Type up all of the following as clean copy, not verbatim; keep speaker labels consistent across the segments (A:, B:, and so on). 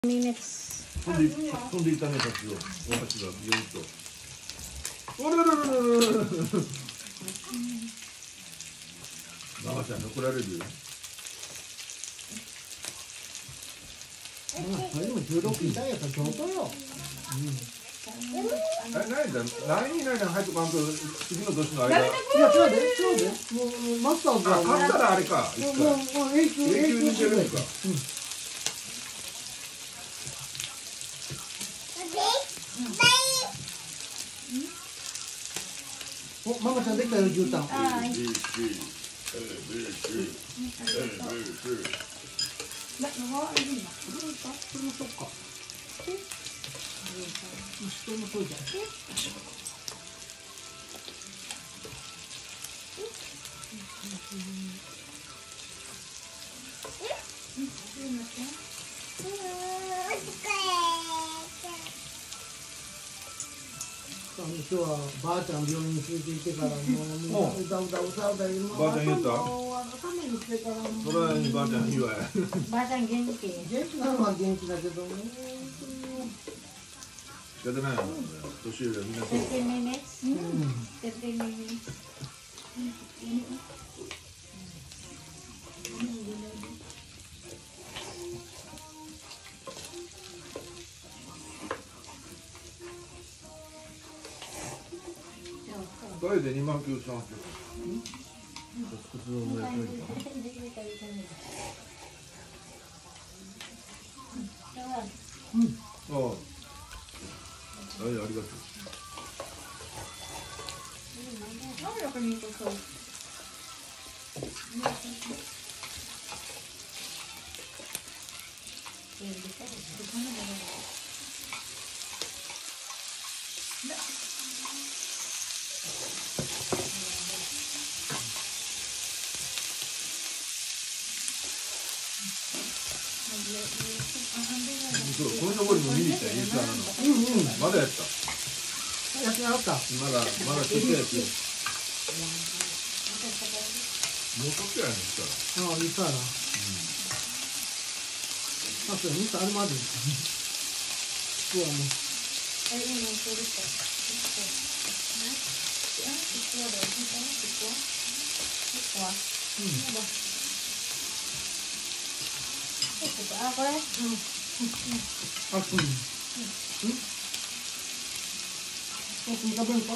A: minutes.
B: 飛んでいたね、たちを。私がビヨンと。おらららららら。ママちゃん、怒られるよ。
C: それでも16いたんやったら上等よ。
B: 何だ、何に入っとかんと、次の年の間。
C: いや、違うで。もう、マスターズは。
B: 勝ったらあれか。
C: もう永久に出るか。お、ママちゃんできたよ、牛タン。今日はばあちゃん病院に連れて行ってからもううだうだ言うの
B: ばあちゃん言った？
C: ために来てからも
B: それはばあちゃんいいわよ。
A: ばあちゃん元気。
C: 元気なのは元気だけどね。
B: 仕方ないよ。年寄りはみんなそう。
A: 15 minutes. 15 minutes.
B: トイレ2万9千800円。普通のやつよりか。ああ。はい、ありがとう。そう、このところにも見に行ったよ、インスタなの。まだやった。
C: やってなかった。
B: まだちっちゃいやつよ。もうちょっとやねん、したら。
C: ああ、いいさな。あ、そう、ミスあれまで。そうやもう。
A: あ、これ。
C: あ、そう。そう、食べるか。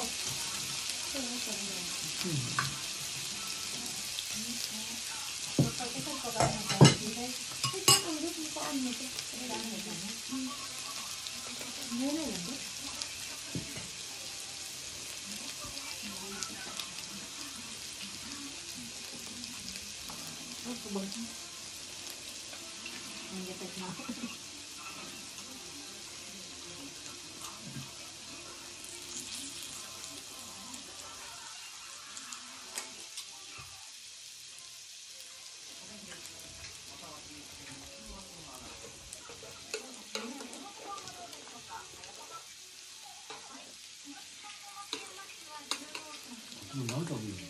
B: 何食べるの？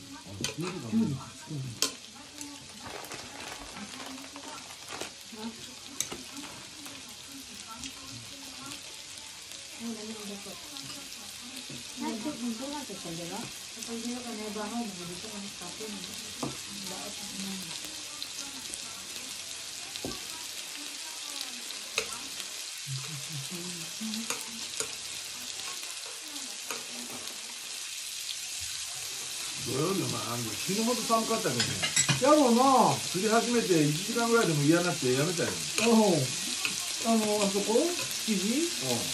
B: 土曜日は死ぬほど寒かったけどね。
C: やろうな。
B: 釣り始めて1時間ぐらいでも嫌になってやめたよ。
C: あそこ築地。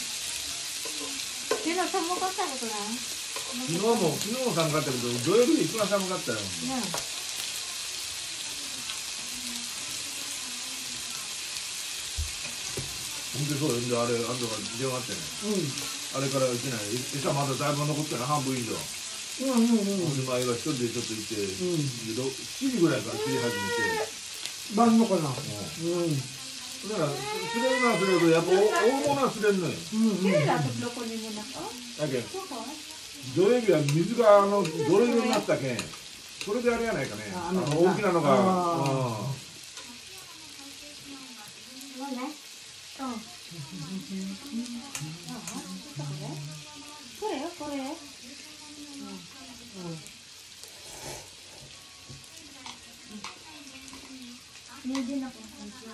A: 昨日寒かったことない？
B: 昨日も寒かったけど、土曜日で一番寒かったよ。
A: ね。
B: 本当にそうよ。で、あれ、あんたが電話あってね。あれから行ってない。餌まだだいぶ残ってない、半分以上。ほんで、前が一人でちょっと行って、7時ぐらいから釣り始めて。
C: 晩のかな。
B: だから、釣れるのは釣れるけど、やっぱ大物は釣れんのよ。
A: どこにもなか。
B: だけど、土曜日は水が泥色になったけん、それであれやないかね。大きなのが。
A: そうね。うん。 これよ、これ。人参の子。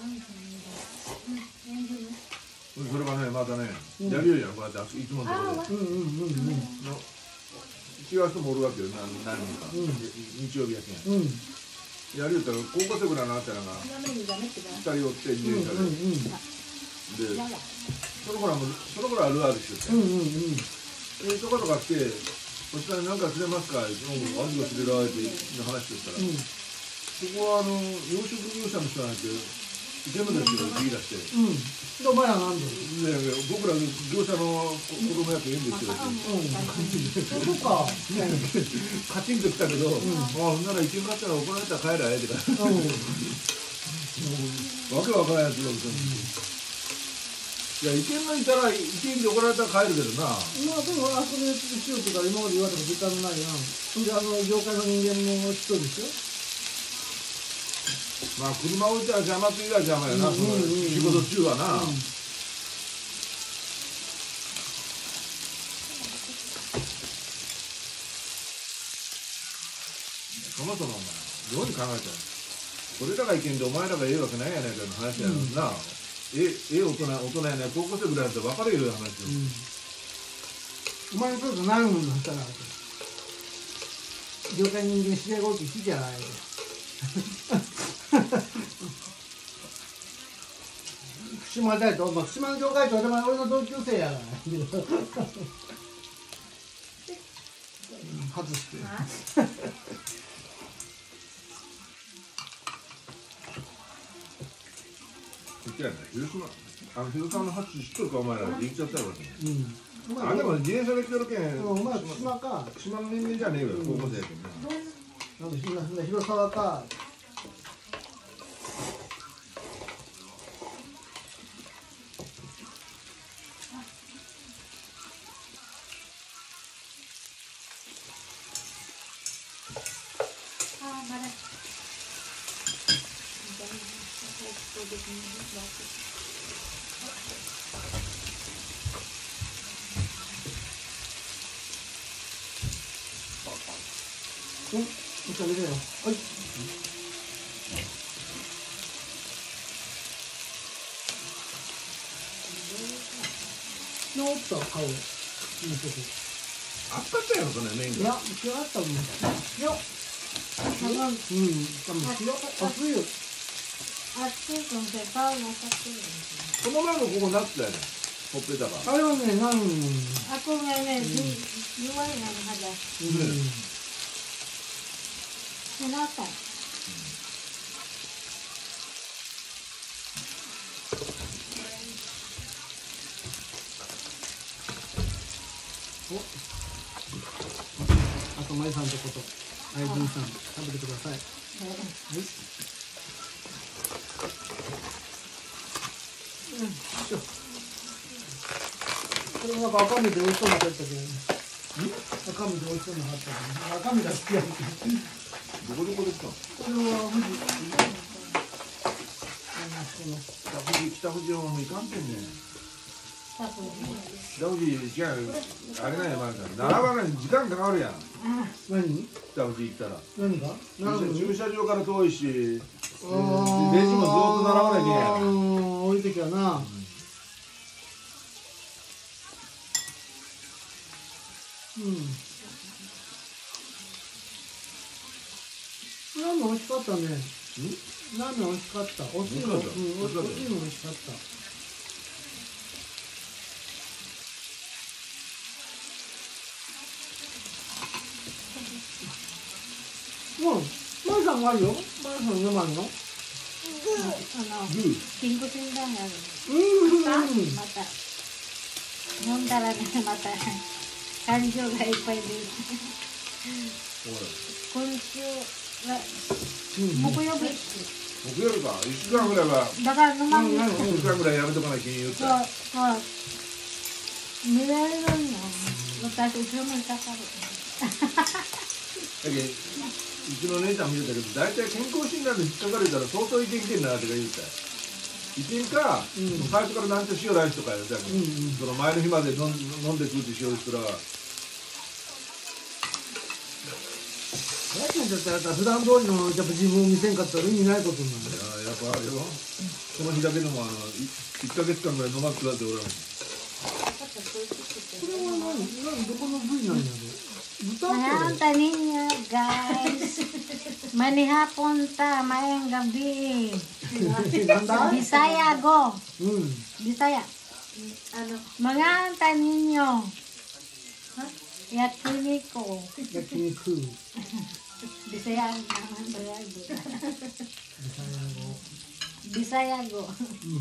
B: それがね、またね、やるよりはこうやっていつものところで。違う人もおるわけよ、何人か。日曜日やけん。やるよったら、高校生ぐらいのあったらが、2人おって自転車で。で、その頃あるあるしよって。そことか来て、おっさんなんか釣れますかって、アジが釣れる相手の話してたら、そこは養殖業者の人なんて、全部ですよ、言い出して。
C: お前らなんで
B: 僕ら業者の子供やって言うんですよ。
C: そうか。
B: カチンときたけど、ほんなら行けんかったら怒られたら帰らえってから。わけわからんやつが。いや、行けんのいたら、行けんで怒られたら帰るけどな。
C: まあでも、あそこでしようとか今まで言われた時間ないやん。ほんで、業界の人間も一人でしょ。
B: まあ、車置いたら邪魔って言うら邪魔やな、その仕事中はな。そもそもお前、どうに考えたら、俺らが意見でお前らがええわけないやないかの話やのにな。大人やね、高校生ぐらいだったら分かるよ、話よ。
C: お前にとってないもんだったら、業界人間知り合いが多いって聞いてやない。島大と、島の業界長でも俺の同級生やから。外して。
B: 広島の発知っとるかお前らって言っちゃったわけ。でも自転車で来てるけん。
C: お前島か。
B: 島の人間じゃねえよ、高校生やけんな。
C: なんで広沢か。お茶入れよ。はい。治った顔。
B: あったったやろ、それ麺が。
C: いや、違ったもん。よ。熱いよ。
A: 熱いと思って顔なさってる。
B: その前のここなってたよね。ほっぺたが。
C: あれはね、なん。
A: あこがね、弱いなの肌。背中。
C: あと、まいさんとこと、あいずんさん、食べてください。はい。これなんか赤身で美味しそうなかったけど、赤身で美味しそうなかったけど、赤身が好きやって。
B: どこですか。
C: これは富士。
B: 北富士もいかんけんね。北富士違う、あれなんや、まだ並ばない時間かかるやん。
C: 何？
B: 北富士行ったら。
C: 何が？
B: 駐車場から遠いし、レジもずっと並ばないけんや。
C: 多い時はな。ラーメン美味しかったね。ラーメン美味しかった。おつゆも美味しかった。マイさんがあるよ。マイさん飲まんの？
A: ピンク診断がある。また飲んだらね、また感情がいっぱい出る。今週は木曜日。
B: 木曜日か、1週間ぐらいは。
A: だから飲まんの。
B: 1週間ぐらいやめとかないけん言うた。
A: 見られるの。私後ろにかかる。
B: だけどうちの姉ちゃん見てたけど、大体健康診断で引っかかれたら相当いけんなって言うたよ。 一品か、最初からなんちゃ塩ライスとかやるじゃん、その前の日まで飲んで食うって塩したら。
C: 大ちゃんだったら普段通りのやっぱ自分を見せんかったら意味ないことになる。
B: やっぱあれよ、この日だけでも1ヶ月間ぐらい飲まってたって俺は。
C: これはどこの部位なんやろ。豚
A: Nanta ninyo, guys. Manihapon ta, maayong gabi.
C: なんだ
A: Bisaya go.
C: うん。
A: Bisaya. Mga anta ninyo. Yakiniko.
C: 焼肉。
A: Bisaya naman talaga.
C: 豚
A: Bisaya go.
C: うん。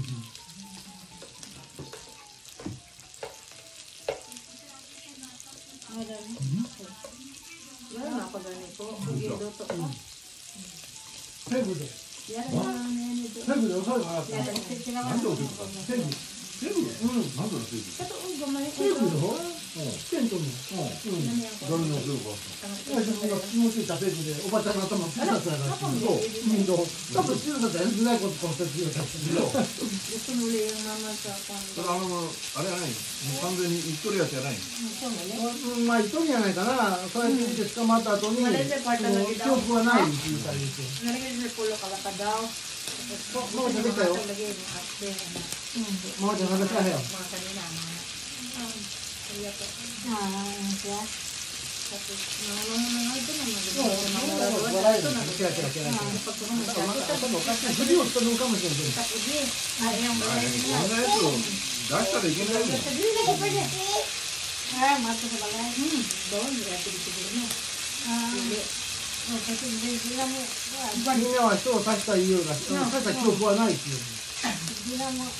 A: Wala ako ganito. Pugido to.
C: ペグで。
A: Yan ang nene do.
C: ペグで遅いからさ。
A: Yan ang sila
B: なんで教えてたの？
C: ペグ。
B: セブン？なんで教えてた？
A: Katuong gumalik
C: ペグ
A: ito.
C: よ。テントの。
B: 誰に教えるか？
C: いや自分が気持ちいいたペグでおばちゃんの頭ピザつららしい。そう。多分ピザだったらやりづらいことかもしれない。
A: Gusto muli yung mama sa
B: それあれやない？もう完全に一人やつやない？
C: まあ一人じゃないかな。そうやって見て捕まった後に記憶はないって言ったりして。
A: Nalagay sa pulo kalaka daw.
C: Mau sabi tayo? ママちゃん話し合えよ。
A: Mga kanina. Kaya po. Siya. Tapos, mga ito na
C: 笑いだね。違う違う違う。振りを人のかもしれない。
A: Tapos, yung
B: こ
A: balay
B: ん
A: niya.
B: なやつを出したらいけないもん。
A: Mato sa balay. Doon, grabe dito din mo. Kasi hindi sila mo.
C: みんなは人を刺した言いようが、刺した記憶はないっていう。
A: Hindi na mo.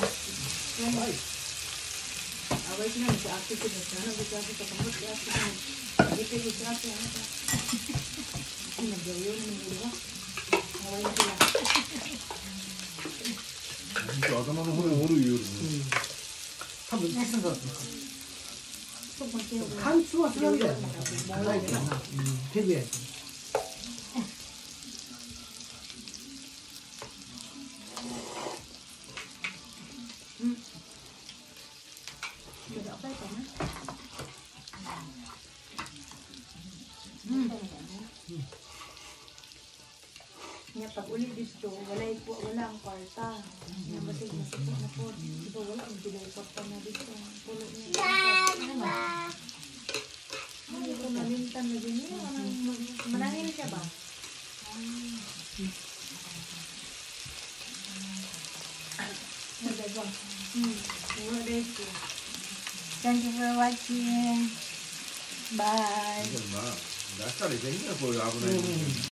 A: Away sila sa ate ko. Sana gusto ako sa kamot. Kaya ako ipili sa ate. Ay, nagyayo na ng ulo. Away sila.
B: 頭の骨折るよりね。
C: 多分、刺さった。
A: Pagpunta
C: 貫通はするんだよ。ないけどな。手でやる。
A: Nya pag uli dito, wala ang kwarta. Nya basig na po. Dito wala ang dilipot pa na dito. Pulo niya. Hindi ko malintan na din niya. Manangin siya ba? Thank you for watching. Bye.
B: まあ出したらいけんやこういう危ない。